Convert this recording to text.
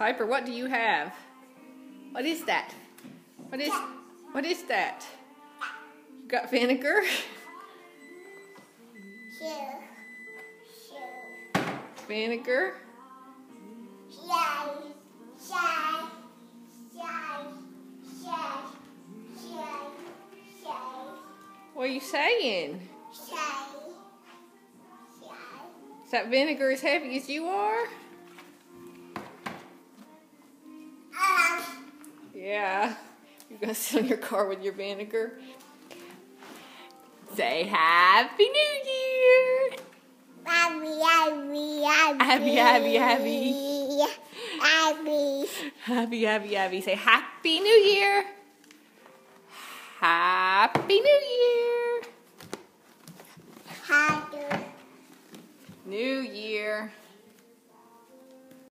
Piper, what do you have? What is that? What is that? You got vinegar? Vinegar? What are you saying? Is that vinegar as heavy as you are? Yeah. You're going to sit in your car with your vinegar? Say Happy New Year! Happy. Say Happy New Year! Happy New Year! New Year!